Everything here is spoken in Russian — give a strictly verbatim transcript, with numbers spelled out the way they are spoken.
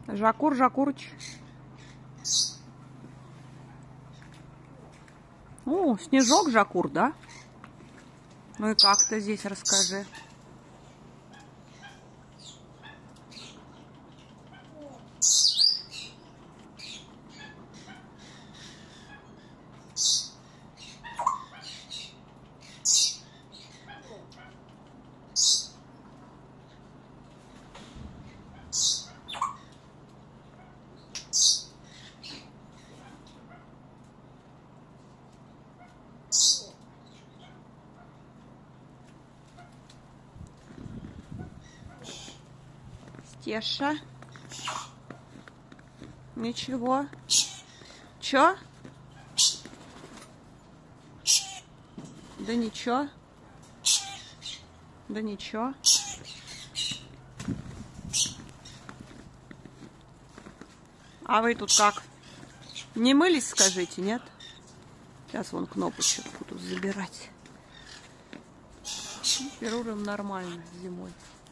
Жакур, Жакурыч. О, снежок, Жакур, да? Ну и как ты здесь, расскажи. Стеша. Ничего. Чё? Да ничего. Да ничего. А вы тут как? Не мылись, скажите, нет? Сейчас вон кнопочек буду забирать. Перуром нормально зимой.